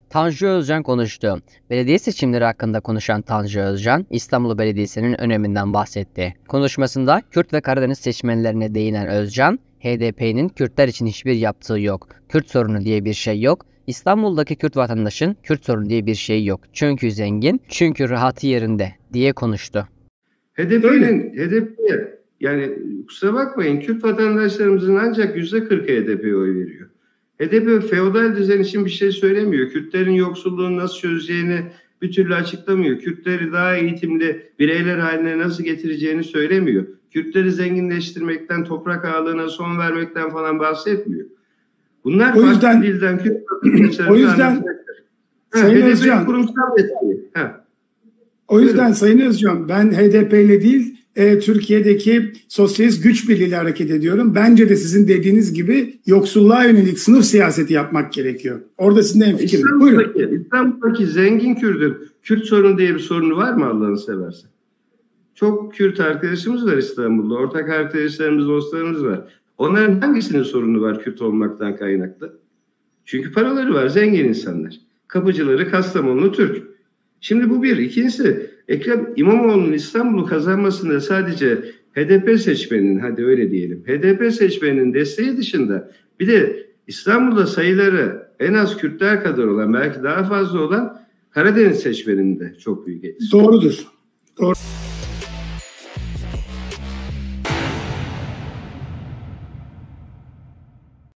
Tanju Özcan konuştu. Belediye seçimleri hakkında konuşan Tanju Özcan, İstanbul Belediyesi'nin öneminden bahsetti. Konuşmasında Kürt ve Karadeniz seçmenlerine değinen Özcan, HDP'nin Kürtler için hiçbir yaptığı yok. Kürt sorunu diye bir şey yok. İstanbul'daki Kürt vatandaşın Kürt sorunu diye bir şey yok. Çünkü zengin, çünkü rahatı yerinde diye konuştu. HDP yani kusura bakmayın, Kürt vatandaşlarımızın ancak %40'ı HDP'ye oy veriyor. HDP feodal düzen için bir şey söylemiyor. Kürtlerin yoksulluğunu nasıl çözeceğini bir türlü açıklamıyor. Kürtleri daha eğitimli bireyler haline nasıl getireceğini söylemiyor. Kürtleri zenginleştirmekten, toprak ağalığına son vermekten falan bahsetmiyor. Bunlar o yüzden, farklı dilden Kürt vatandaşlarımızı o yüzden Sayın Özcan, kurumsal etki. O yüzden Sayın Özcan, ben HDP ile değil Türkiye'deki sosyalist güç birliğiyle hareket ediyorum. Bence de sizin dediğiniz gibi yoksulluğa yönelik sınıf siyaseti yapmak gerekiyor. Orada sizin en fikrim. Buyurun. İstanbul'daki zengin Kürt'ün Kürt sorunu diye bir sorunu var mı Allah'ını seversen? Çok Kürt arkadaşımız var İstanbul'da. Ortak arkadaşlarımız, dostlarımız var. Onların hangisinin sorunu var Kürt olmaktan kaynaklı? Çünkü paraları var, zengin insanlar. Kapıcıları Kastamonlu Türk. Şimdi bu bir. İkincisi, Ekrem İmamoğlu'nun İstanbul'u kazanmasında sadece HDP seçmeninin, hadi öyle diyelim, HDP seçmeninin desteği dışında bir de İstanbul'da sayıları en az Kürtler kadar olan, belki daha fazla olan Karadeniz seçmeninin de çok büyük etkisi. Doğrudur. Doğru.